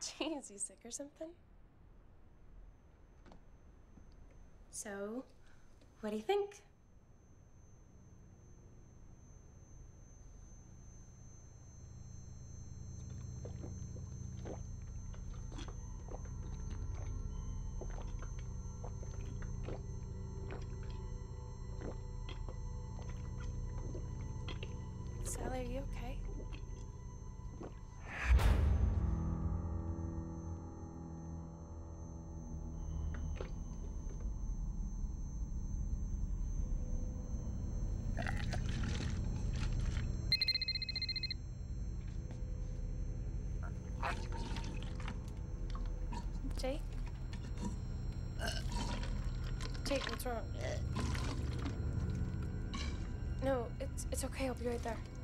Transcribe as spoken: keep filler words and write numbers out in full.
Jeez, you sick or something? So, what do you think? Sally, are you okay? Jake? Jake, what's wrong? No, it's it's okay. I'll be right there.